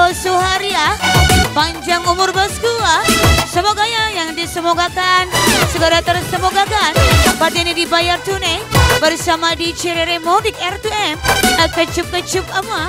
Bos Suharia, panjang umur bosku. Semoga ya yang disemogakan segera tersemogakan. Part ini dibayar tunai bersama di Cirere Modik R2M. Kecup-kecup ama.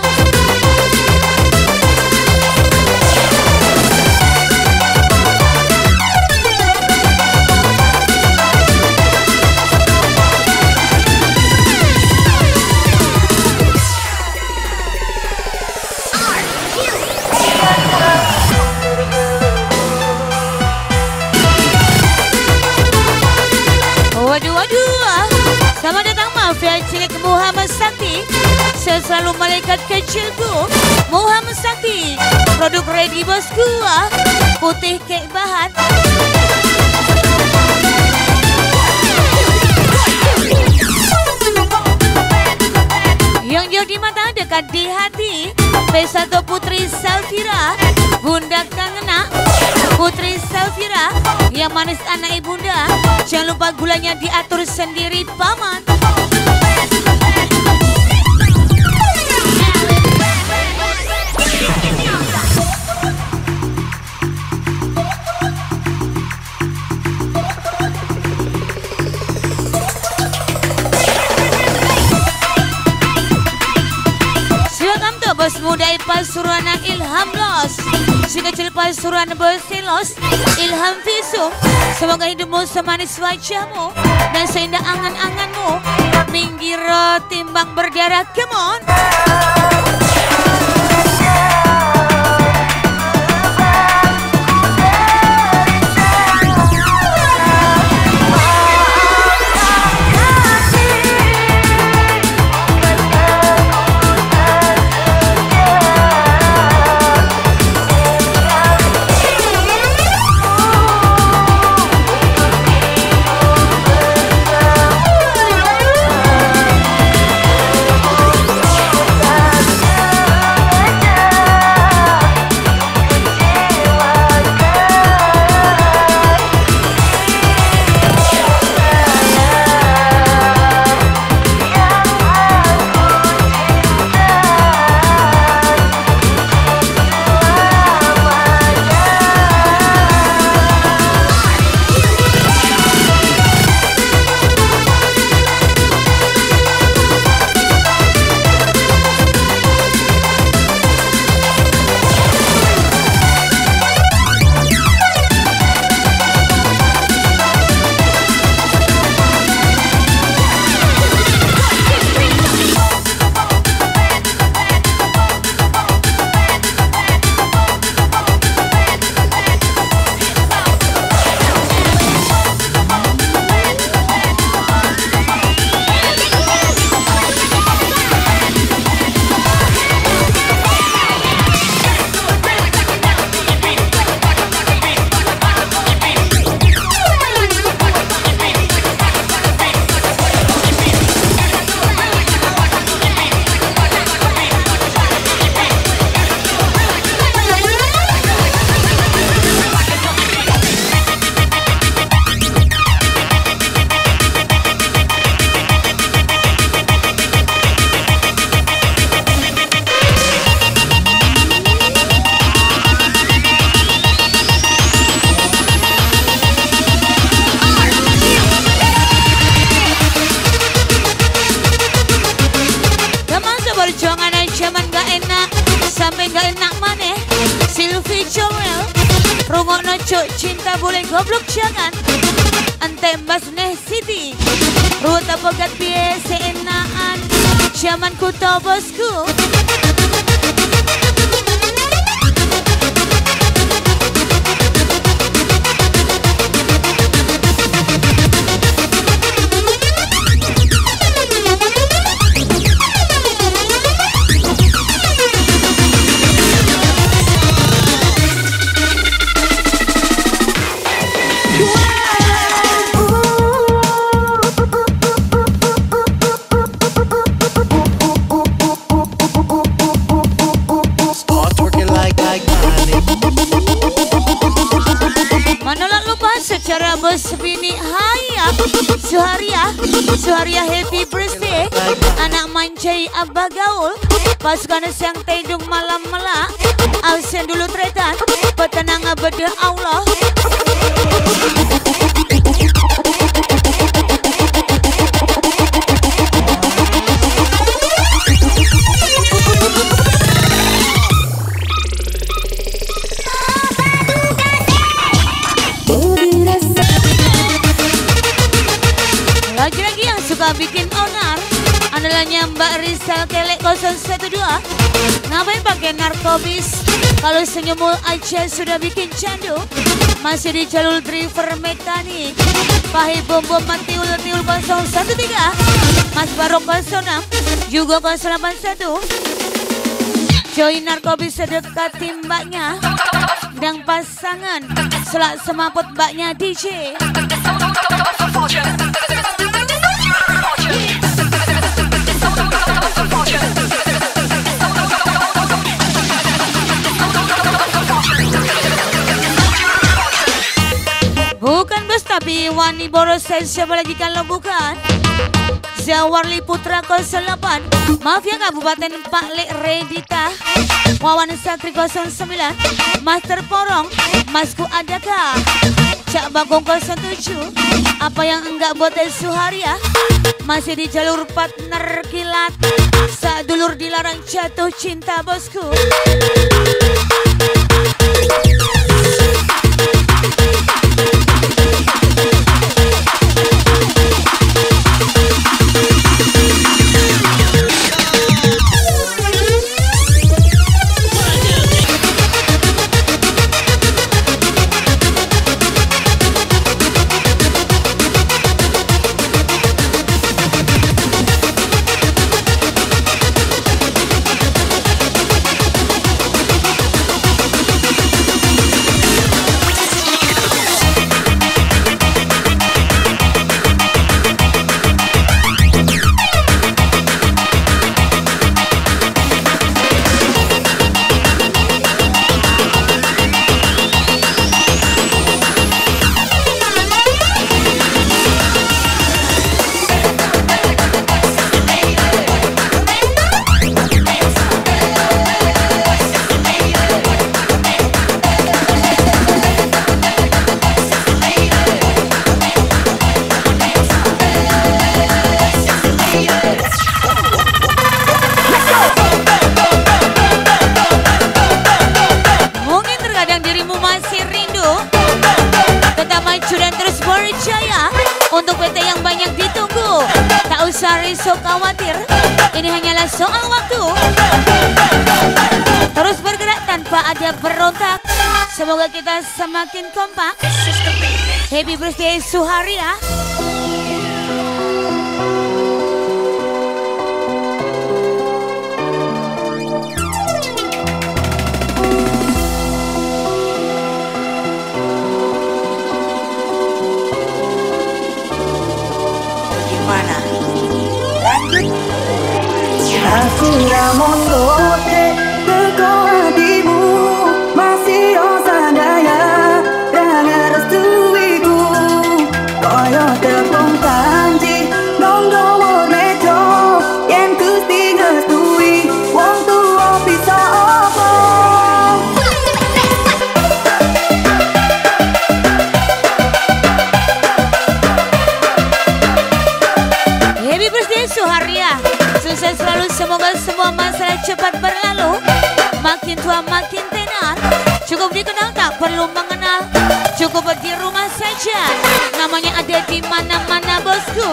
Waduh, selamat datang mafia cilik Muhammad Sakti. Selalu malaikat kecilku Muhammad Sakti. Produk ready bosku, putih kek bahan. Yang jauh di mata dekat di hati. P1 Putri Salvira, Bunda Kangena. Putri Salvira, yang manis anak ibunda. Jangan lupa gulanya diatur sendiri paman. Bos muda Pasuruan Ilham Los, si kecil Pasuruan Bersilos Ilham Visum. Semoga hidupmu semanis wajahmu dan seindah angan-anganmu. Minggir timbang berdarah, come on. Cinta boleh goblok jangan. Ente Mbak Neh Siti ruwet apa gat biasa enaan. Zaman ku tau bosku. Secara bos bini hayat Suharia happy birthday. Anak mancai abah gaul. Pasukan siang tedung malam melak. Alsen dulu tretan. Petenang abada Allah. Lagi-lagi yang suka bikin onar andalanya Mbak Rizal Kelek 012. Ngapain pakai narkobis? Kalau senyumul aja sudah bikin candu. Masih di jalur driver mekanik. Pahi bom-bom mati tiul 013. Mas Barok 06 juga 081. Join narkobis sedekati mbaknya dan pasangan selak semaput mbaknya DJ. Bukan bos tapi Wani boros siapa lagi kalau bukan Zawarli Putra 08. Mafia Kabupaten Pak Lek Redita. Wawan Satri 09. Master Porong. Masku Adakah. Cak Bagong 07. Apa yang enggak buat Suharia. Masih di jalur partner kilat. Saat dulur dilarang jatuh cinta bosku. Risau khawatir, ini hanyalah soal waktu. Terus bergerak tanpa ada berontak. Semoga kita semakin kompak. Happy birthday Suharia. Aku ramon lote teko hatimu masih osadaya dengan restuiku koyo tepung tanji nonggo mejo yen gusti ngestui wong tuwa bisa apa. Happy birthday Suharia. Sukses selalu, semoga semua masalah cepat berlalu. Makin tua makin tenar. Cukup dikenal tak perlu mengenal. Cukup di rumah saja. Namanya ada di mana-mana bosku.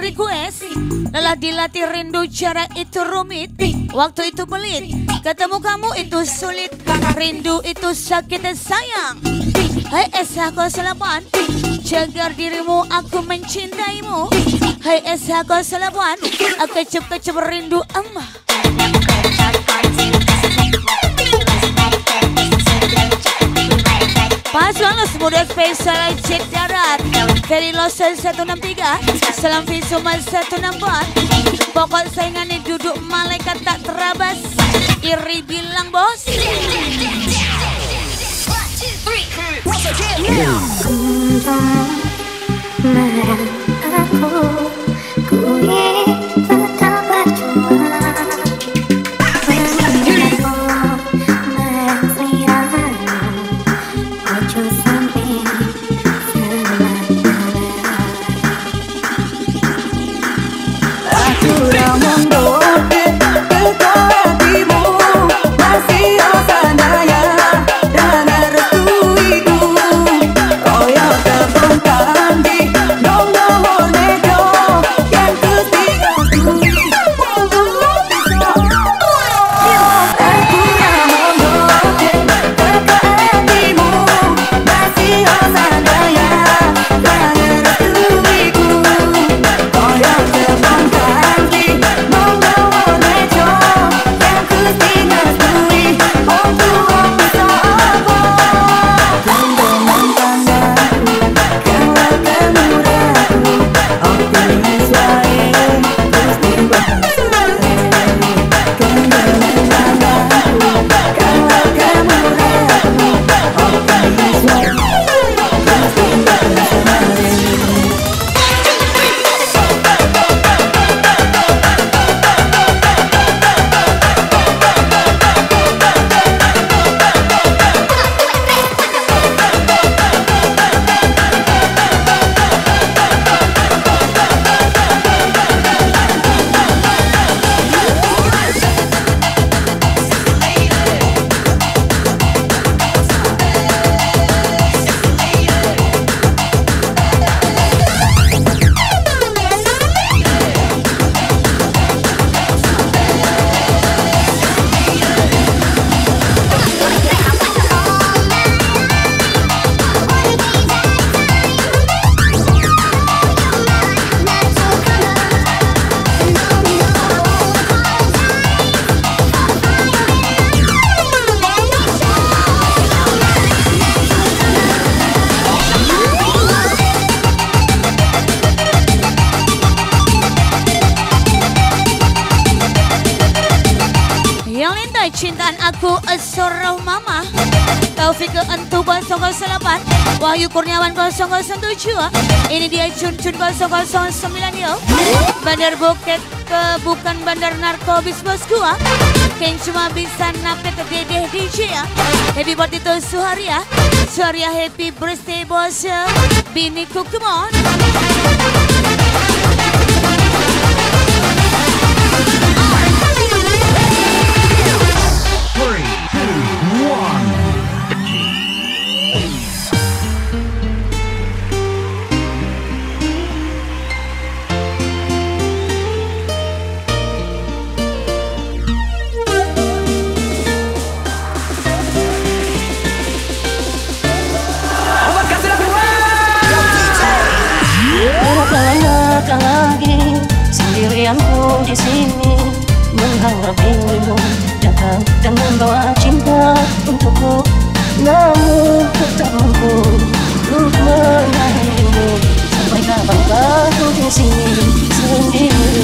request. Lelah dilatih rindu cara itu rumit, waktu itu pelit, ketemu kamu itu sulit, rindu itu sakit dan sayang. Hai SH08, jaga dirimu, aku mencintaimu. Hai SH08, aku kecep-kecep rindu emak. Pas lolos muda spesial cek darat Ferry Lawson 163, Salam Visuman 164. Pokok saingannya duduk malaikat tak terabas, iri bilang bos. Cintaan aku Suruh Mama, Taufik ke Entu 008, Wahyu Kurniawan 007, ini dia Cun-Cun 009 yo. Bandar Bukit ke bukan bandar narkobis bos gua, yang cuma bisa napet dedeh DJ ya. Happy birthday to Suharia, Suharia happy birthday bos, biniku come on. Lagi sendirianku di sini mengharap dirimu datang dan membawa cinta untukku, namun tetap mampu untuk menyayangimu sampai kapan aku di sini sendiri.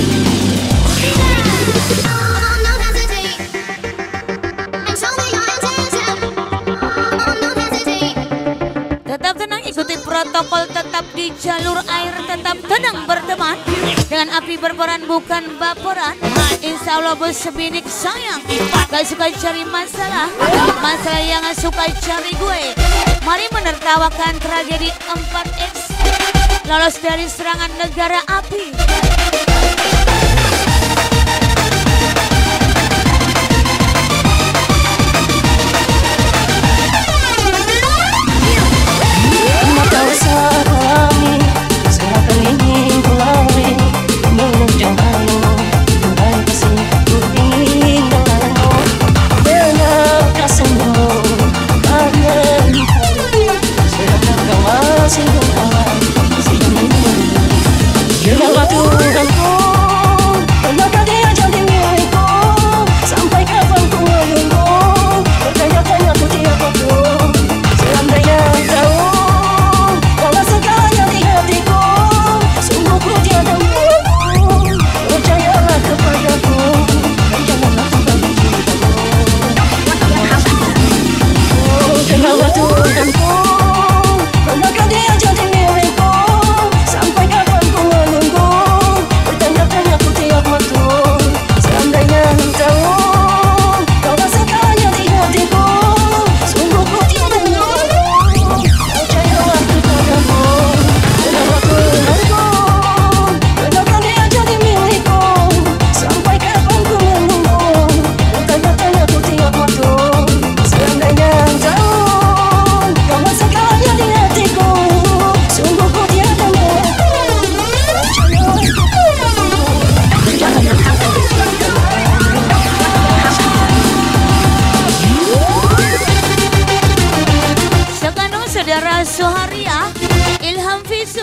Tetap tenang, ikuti protokol, tetap di jalur air, tetap tenang berteman. Dengan api berperan bukan baperan. Insya Allah bos sebinik sayang, gak suka cari masalah, masalah yang suka cari gue. Mari menertawakan tragedi 4X, lolos dari serangan negara api. Maka usah alami, serahkan ingin ku lalui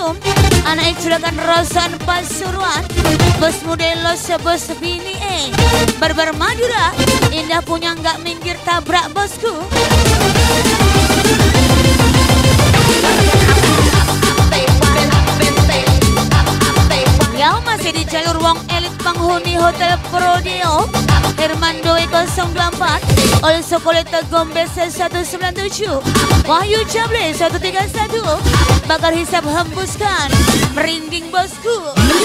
Assalamualaikum. Anak curagan Rosan Pasuruan, bos modelo sebos bini Barbar Madura, indah punya nggak minggir tabrak bosku. Yang masih di jalur wong elit penghuni Hotel Prodeo Herman Doi 024 Ol Sokoleta Gombe 197 Wahyu Jable 131 Bakar hisap hembuskan merinding bosku.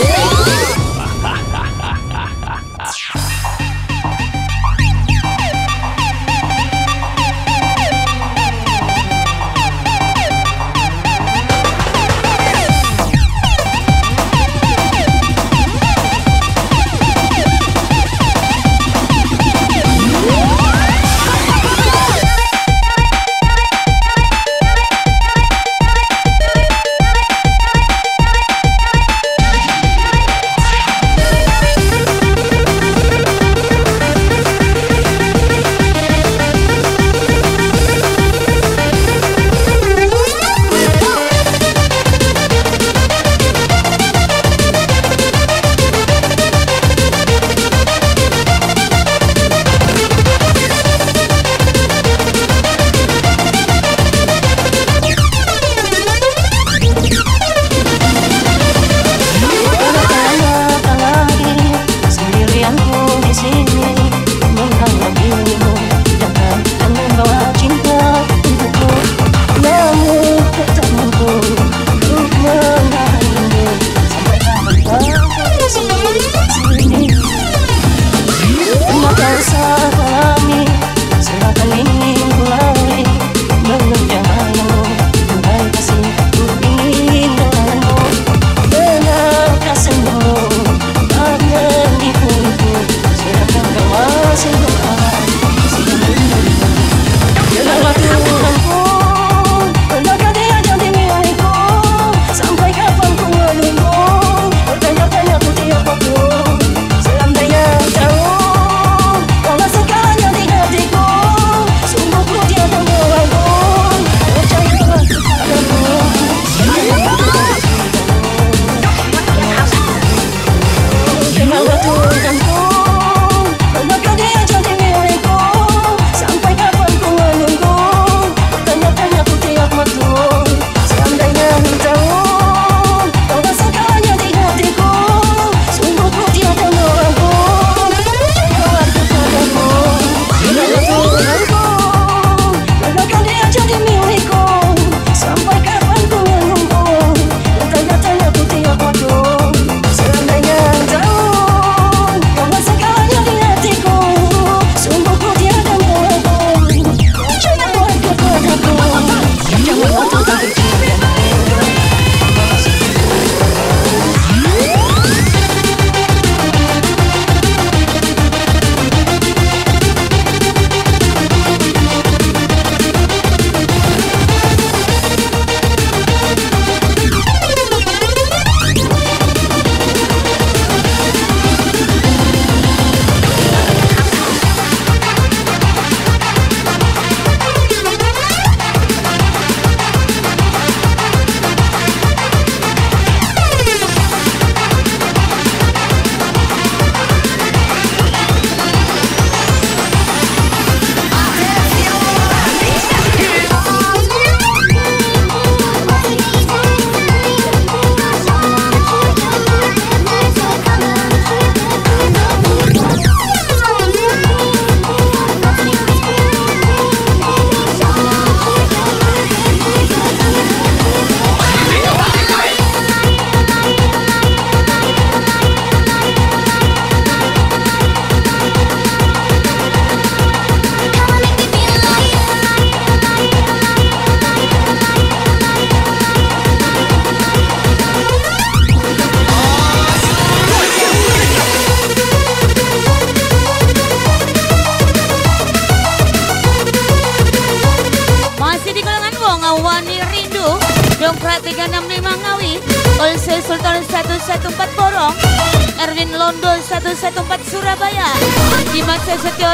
Dongkrak 365 Ngawi, Olse Sultan 114 Porong, Erwin Londo 114 Surabaya, Dimas Setio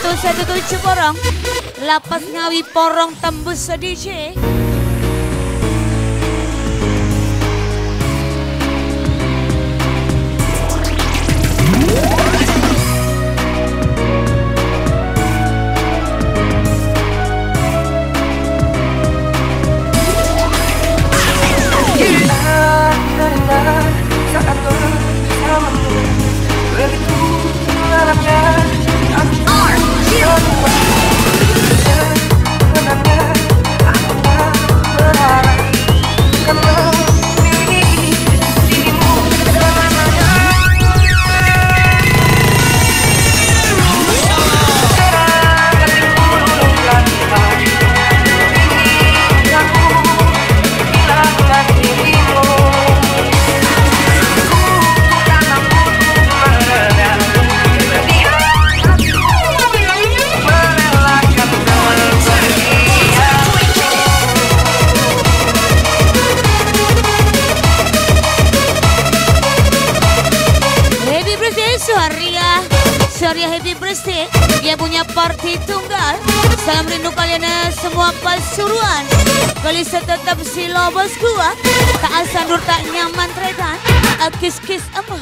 117 Porong, Lapas Ngawi Porong tembus DJ. rindu kalian semua Pasuruan. Gelisah tetap silo bosku, tak asandur tak nyaman tretan, kis-kis apa.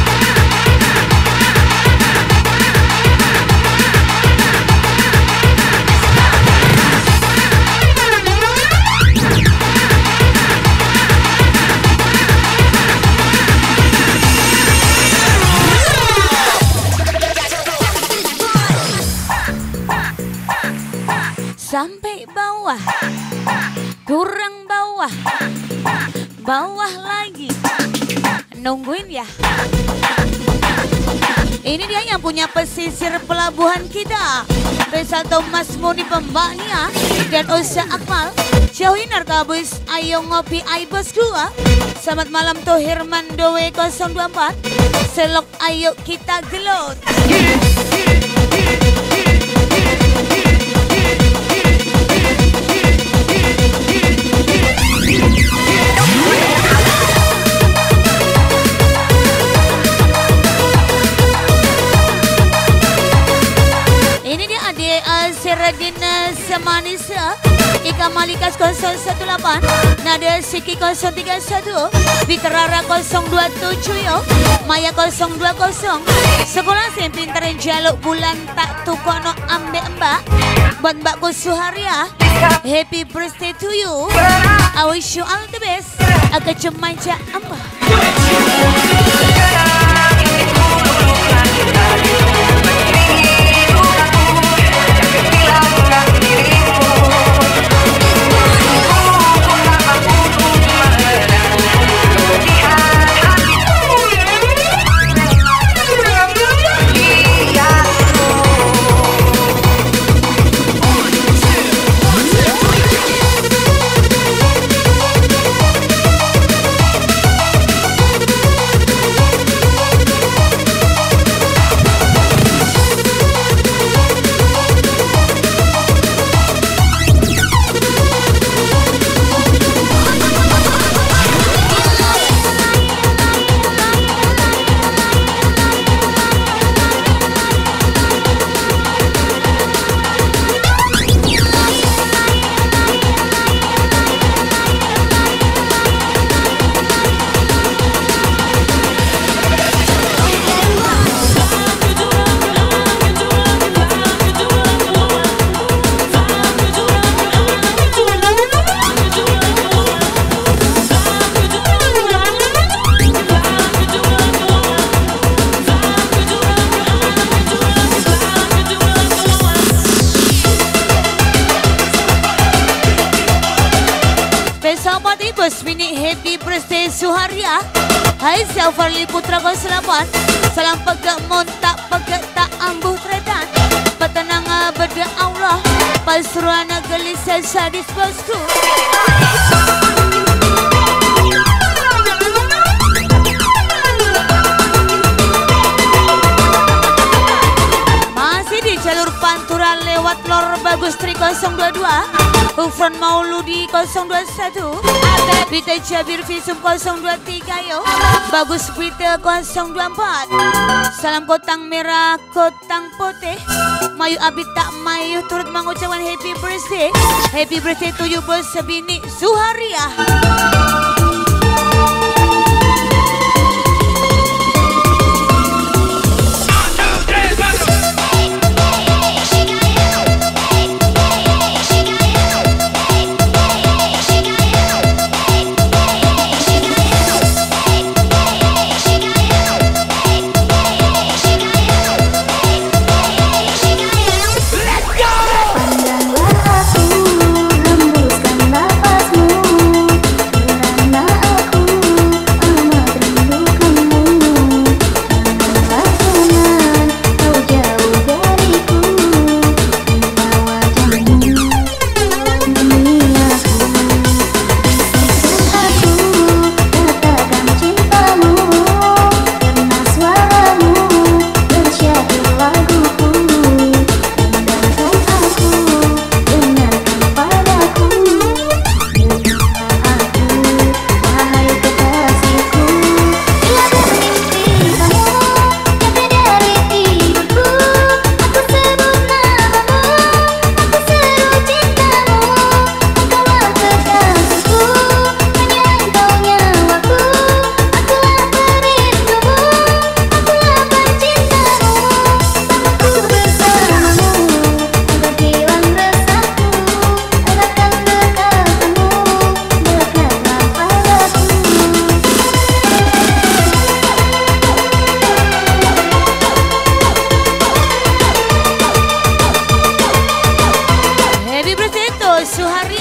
Sampai bawah, kurang bawah, bawah lagi, nungguin ya. Ini dia yang punya pesisir pelabuhan kita, Resalto Mas Muni Pembania dan Osa Akmal. Jauhin Arkabus, ayo ngopi ai bosku. Selamat malam tuh Herman Dowe 024. Selok ayo kita gelut. Ini dia adik Seradina Semanisa, Ika Malikas 018, Nada Siki 031, Bikarara 027 yo, Maya 020. Sekolah sing pinter jaluk bulan tak tukono ambek mbak. Buat mbakku Suharia, happy birthday to you. I wish you all the best. Agak cemanja ambak. Happy birthday Suharia. Hai Syafali Putra 08. Salam pegak montak pegak tak ambuh tretan. Petenang beda Allah. Pasuruan gelisah sadis bosku. Masih di jalur Pantura lewat Lor Bagus Tri 022. Ufron Mauludi 021, Bita Jabir Visum 023 yo, Bagus Bita 024. Salam kotang merah, kotang putih, Mayu Abid tak Mayu turut mengucapkan happy birthday to you bos sebini Suharia. Pandanglah aku, hembuskan nafasmu.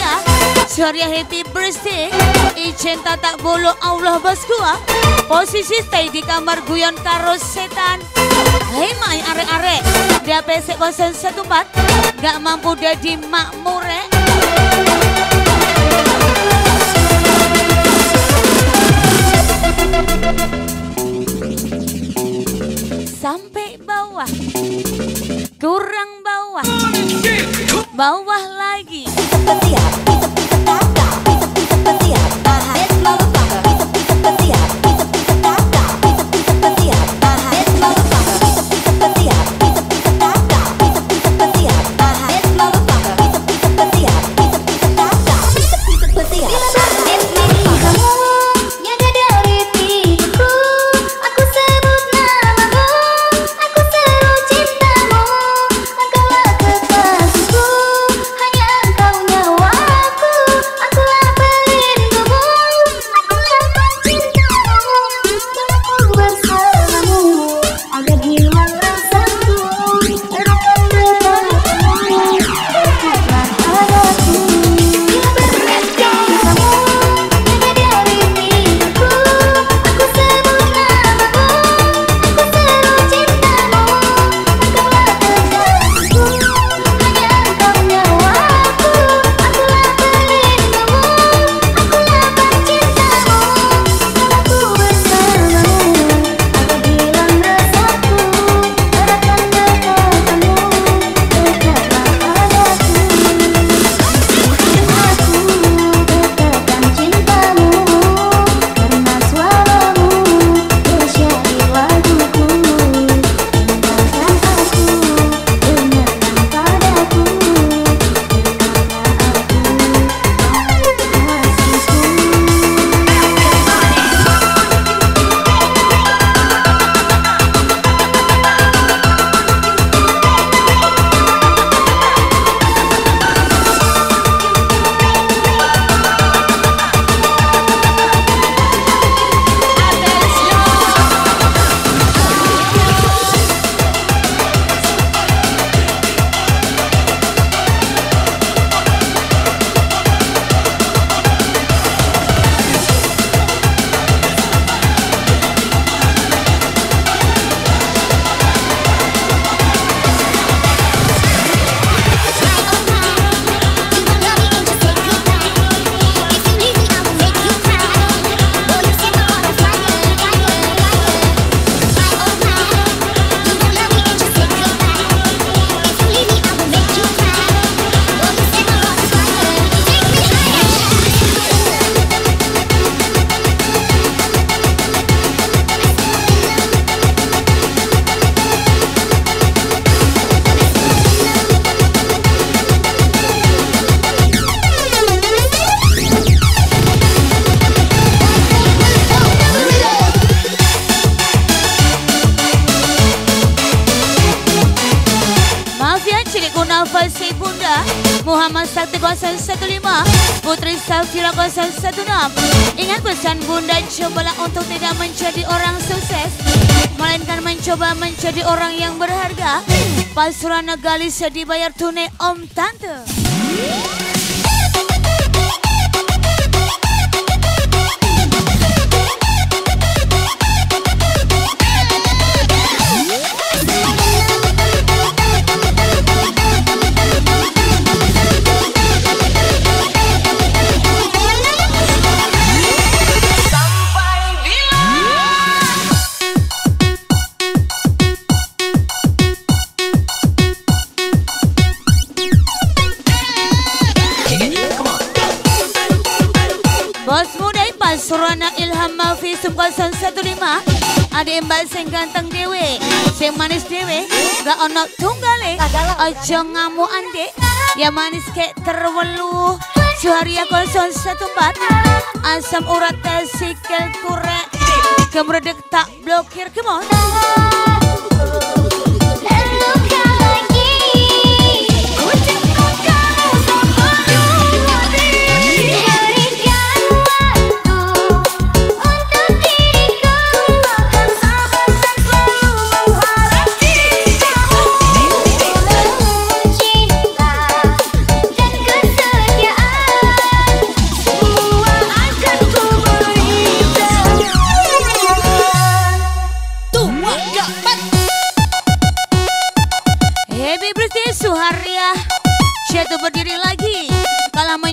Suharia, Suharia happy birthday. Cinta tak bolo Allah bosku. Posisi stay di kamar guyon karo setan. Hei mai arek-arek, dia pesek 014 gak mampu jadi makmure. Sampai bawah, kurang bawah, bawah lagi. Nafasi Bunda Muhammad Sakti 015 Putri Safira 016. Ingat pesan Bunda, cobalah untuk tidak menjadi orang sukses, melainkan mencoba menjadi orang yang berharga. Pasuruan Galis dibayar tunai Om Tante. Bos muda Pasuruan Ilham Mafisum 015. Adik mbak sing ganteng dewe, sing manis dewe, gak ono tunggale. Ojo ngamu ande, ya manis kek terwelu. Suharia 014, asam urat sikil kurek, kemredek tak blokir kemon.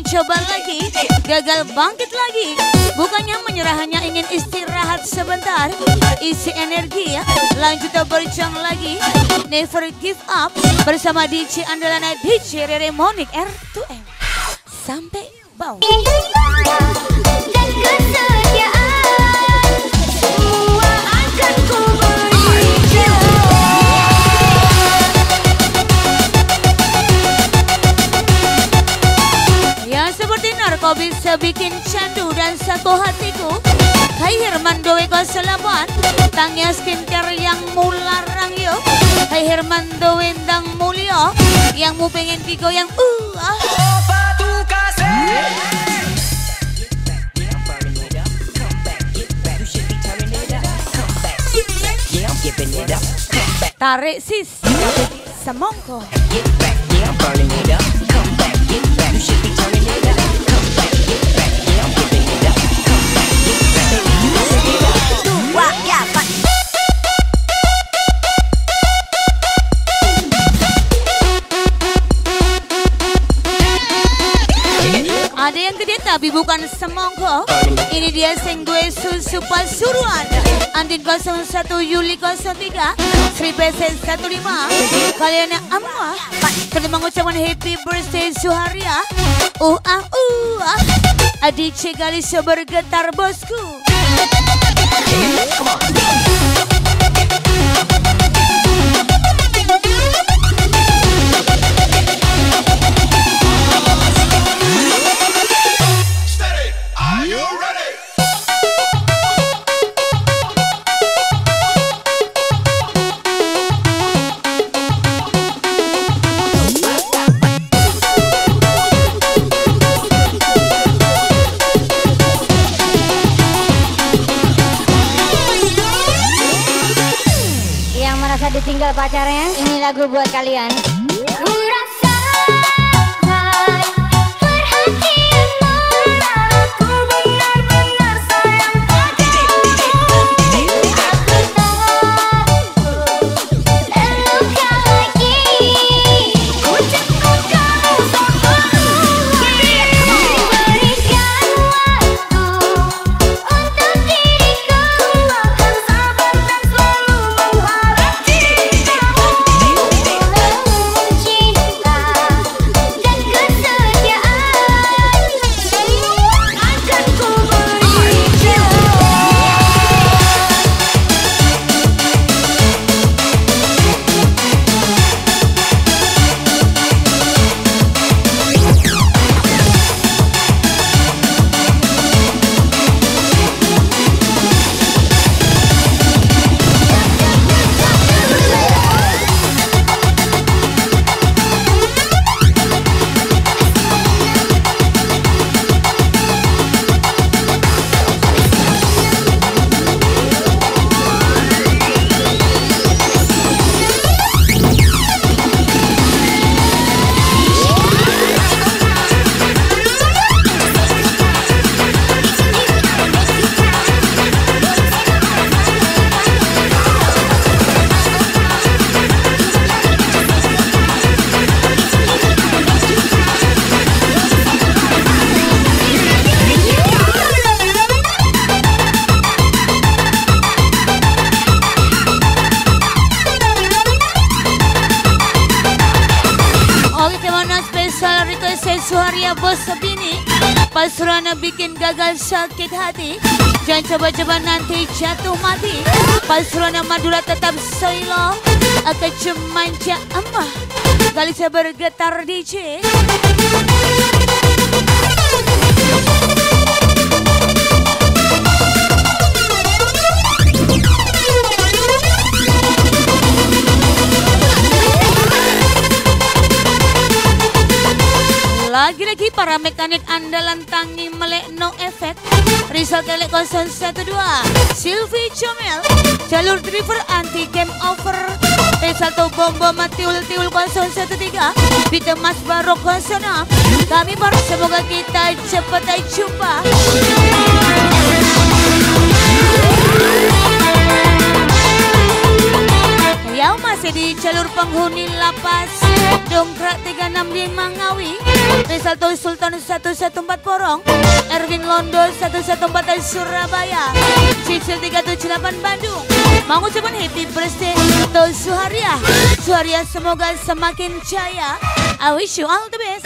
mencoba lagi, gagal bangkit lagi. Bukannya menyerah, hanya ingin istirahat sebentar, isi energi ya. Lanjut berjuang lagi, never give up bersama DJ andalan DJ Rere Monik R2M. Sampai bau. Dan kesetiaan semua akan ku berikan. Yang seperti narko bisa bikin candu dan satu hatiku. Hai Herman 208, tangnya skincare yang mularang yo. Hai Herman Dowendang Mulyo, yang mu pengen digoyang tarik sis, semongko. Ada yang gede tapi bukan semongko. Ini dia sing gue susu pasuruan. Andin 01 Yuli 03 Sri Pesen 15. Kalian yang amwa kena mengucapkan happy birthday Suharia. Adik Cegalis bergetar bosku. Ditinggal pacarnya, ini lagu buat kalian. Ku rasakan perhatianmu, aku benar-benar sayang padamu. Aku tahu terluka lagi, ucapku kamu sepenuhnya. Berikan waktu untuk diriku, akan sabar dan selalu mengharap. Suharia bos sebini Pasuruan bikin gagal sakit hati. Jangan coba-coba nanti jatuh mati. Pasuruan Madura tetap soilo. Akan cemanja emah kali saya bergetar DJ. Lagi-lagi para mekanik andalan tangi melek no efek. Rizal Kelek 012 Silvi Comel jalur driver anti game over. T1 Bombo Matiul-Tiul 013 Bita Mas Barok 06. Kami baru semoga kita cepat jumpa. Yang masih di jalur penghuni lapas Dongkrak 365 Ngawi, Risalto Sultan 114 Porong, Erwin Londo 114 Surabaya, Cicil 378 Bandung. Mau ucapan happy birthday untuk Suharia. Suharia semoga semakin jaya. I wish you all the best.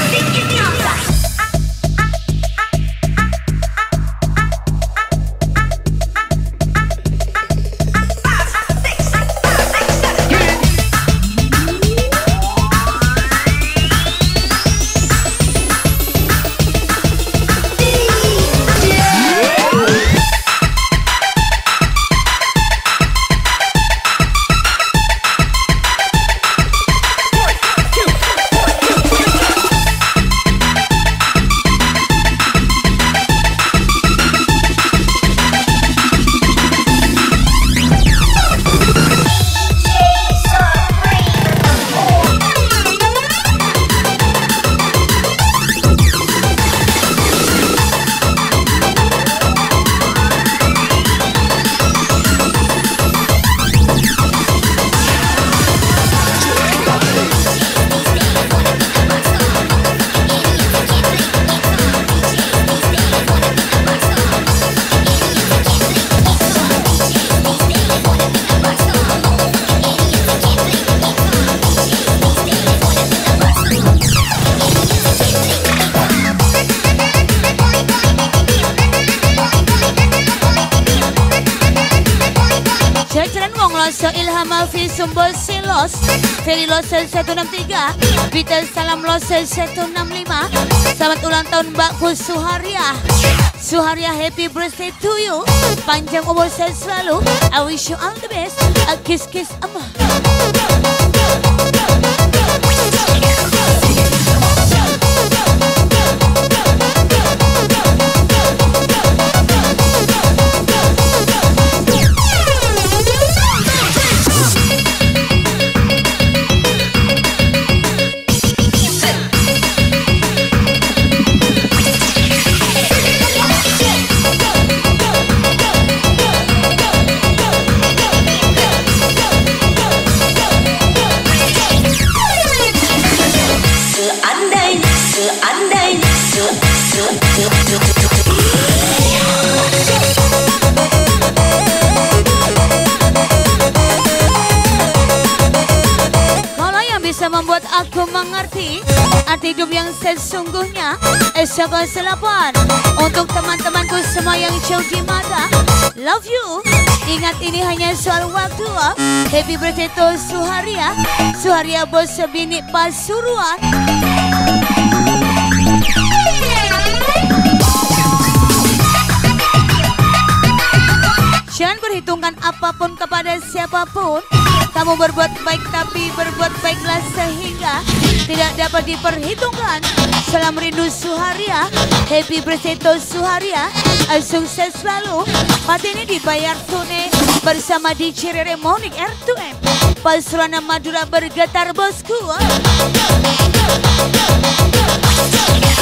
Loso Ilham Alfi Sumbo Silos Feri Losel 163 Vita Salam Losel 165. Selamat ulang tahun Mbakku Suharia. Suharia, happy birthday to you. Panjang umur saya selalu. I wish you all the best. A kiss kiss Amma. Membuat aku mengerti arti hidup yang sesungguhnya. Selapan untuk teman-temanku semua yang jauh di mata. Love you. Ingat ini hanya soal waktu. Happy birthday to Suharia. Suharia bos bini Pasuruan. Jangan perhitungkan apapun kepada siapapun. Kamu berbuat baik tapi berbuat baiklah sehingga tidak dapat diperhitungkan. Salam rindu Suharia. Happy birthday to Suharia. Sukses selalu. Pati ini dibayar tunai bersama DJ Rere Monik R2M. Pasuruan Madura bergetar bosku.